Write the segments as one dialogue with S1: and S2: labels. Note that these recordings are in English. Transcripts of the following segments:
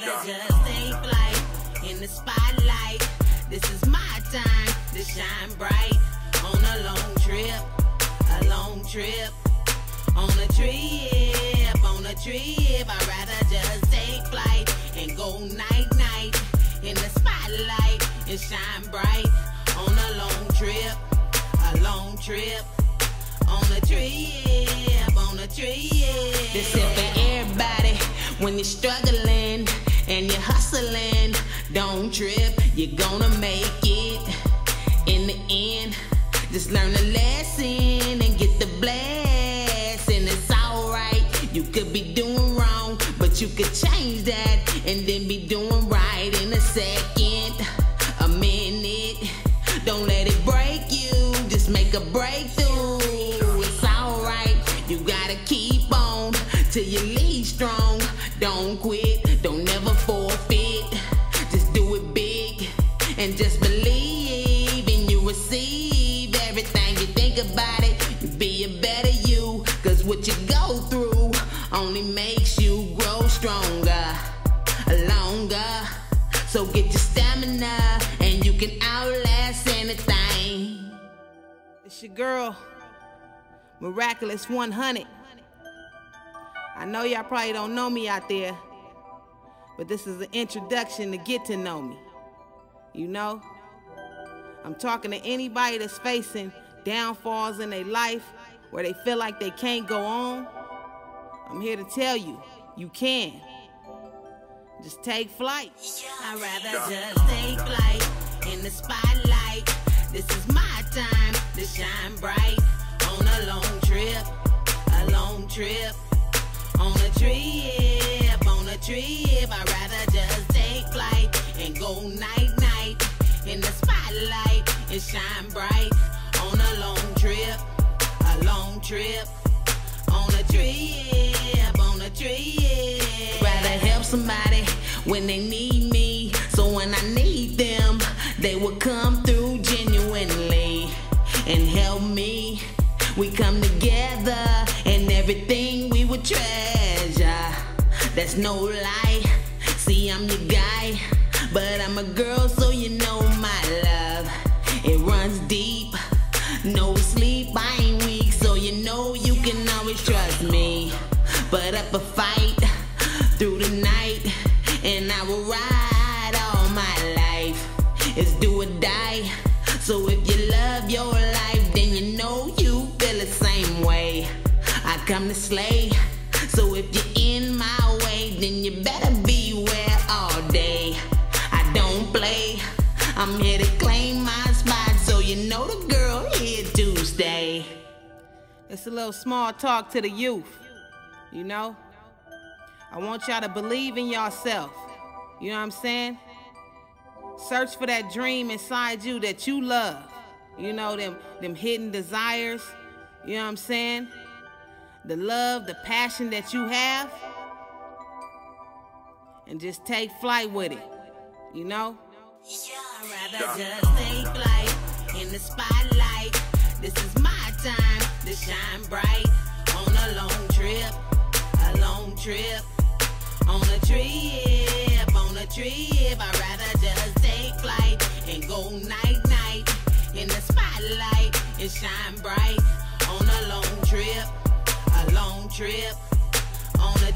S1: rather just take flight in the spotlight. This is my time to shine bright on a long trip, a long trip. On a trip, I'd rather just take flight and go night-night in the spotlight and shine bright on a long trip, a long trip. On a trip. This is for everybody when you're struggling and you're hustling. Don't trip, you're gonna make it in the end. Just learn a lesson and get the blessing. It's alright, you could be doing wrong, but you could change that and then be doing right in a second, a minute. Don't let it break you, just make a breakthrough. It's alright, you gotta keep on till you leave strong. Don't quit, don't never forfeit. Just do it big and just believe, and you receive everything you think about it. You be a better you, cause what you go through only makes you grow stronger, longer. So get your stamina and you can outlast anything. It's your girl, Miraculous 100. I know y'all probably don't know me out there, but this is an introduction to get to know me. You know, I'm talking to anybody that's facing downfalls in their life where they feel like they can't go on. I'm here to tell you, you can. Just take flight. I'd rather just take flight in the spotlight. This is my time to shine bright on a long trip, a long trip. On a trip, I'd rather just take flight and go night-night in the spotlight and shine bright on a long trip, a long trip. On a trip. Rather help somebody when they need me, so when I need them, they will come through genuinely and help me. We come together and everything we would treasure. That's no lie. See, I'm your guy, but I'm a girl, so you know my love. It runs deep, no sleep, I ain't weak, so you know you can always trust me. Put up a fight through the night, and I will ride all my life. It's do or die, so if you love your life, then you know you feel the same way. I come to slay, so if you're in my way, then you better beware all day. I don't play, I'm here to claim my spot, so you know the girl here to stay. It's a little small talk to the youth, you know? I want y'all to believe in yourself, you know what I'm saying? Search for that dream inside you that you love. You know, them hidden desires, you know what I'm saying? The love, the passion that you have. And just take flight with it, you know? I'd rather just take flight in the spotlight. This is my time to shine bright on a long trip, a long trip. On a trip, I'd rather just take flight and go night-night in the spotlight and shine bright on a long trip, a long trip. On a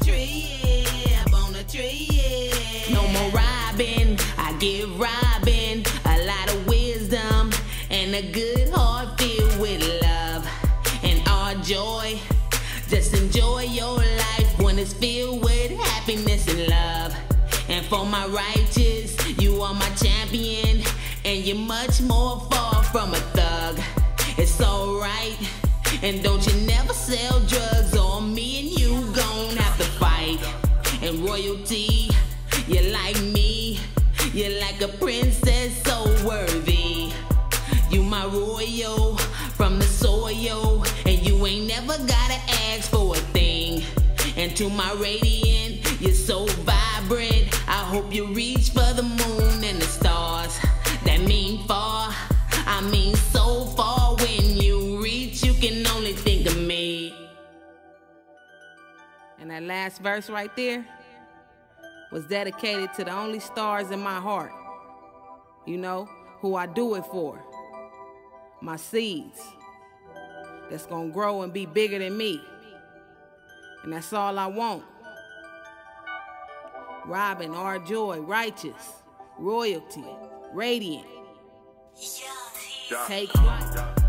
S1: trip. No more robbing, I give Robin a lot of wisdom and a good heart filled with love and all joy. Just enjoy your life when it's filled with happiness and love. And for my righteous, you are my champion, and you're much more far from a thug. It's alright, and don't you never sell drugs, or me and you gon' have to fight. And royalty, you're like me, you're like a princess so worthy. You my royal from the soil, and you ain't never gotta ask for a thing. And to my radiant, you're so vibrant, I hope you reach for the moon and the stars. That mean far, I mean so far. When you reach, you can only think of me. And that last verse right there, was dedicated to the only stars in my heart. You know, who I do it for. My seeds. That's gonna grow and be bigger than me. And that's all I want. Robin, R. Joy, Righteous, Royalty, Radiant. Take flight.